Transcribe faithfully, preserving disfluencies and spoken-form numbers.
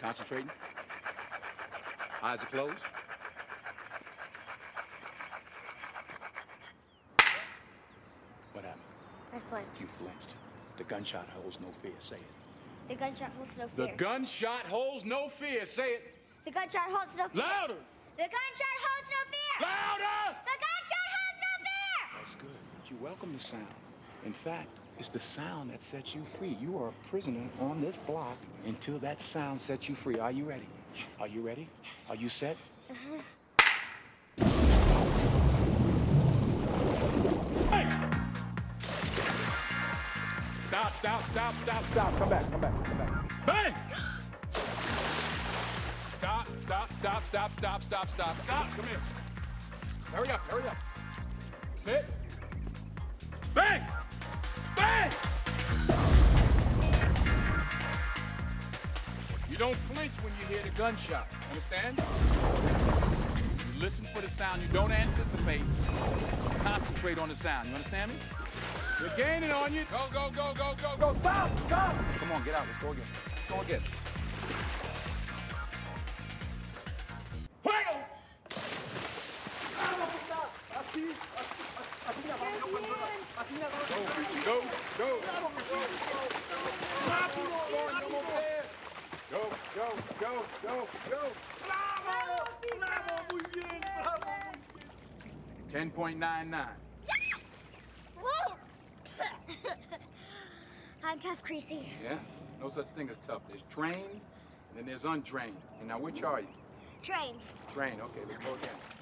Concentrating. Eyes are closed. What happened? I flinched. You flinched. The gunshot holds no fear. Say it. The gunshot holds no fear. The gunshot holds no fear. Say it. The gunshot holds no fear. Louder! The gunshot holds no fear. Louder! The gunshot holds no fear. That's good. But you welcome the sound. In fact, it's the sound that sets you free. You are a prisoner on this block until that sound sets you free. Are you ready? Are you ready? Are you set? Uh-huh. Hey! Stop, stop, stop, stop, stop. Come back, come back, come back. Bang! Stop, stop, stop, stop, stop, stop, stop, stop. Come here. Hurry up, hurry up. Sit. Bang! Bang! You don't flinch when you hear the gunshot. Understand? You listen for the sound. You don't anticipate. Concentrate on the sound. You understand me? We're gaining on you. Go, go, go, go, go, go. Stop! Stop! Come on, get out. Let's go again. Let's go again. Fuego! Go, go, go. Go, go, go, go, go. Bravo! Bravo! Muy bien! Bravo! ten point nine nine. Yes! Whoa! I'm tough, Creasy. Yeah? No such thing as tough. There's trained, and then there's untrained. And now which are you? Trained. Trained. Okay, let's go again.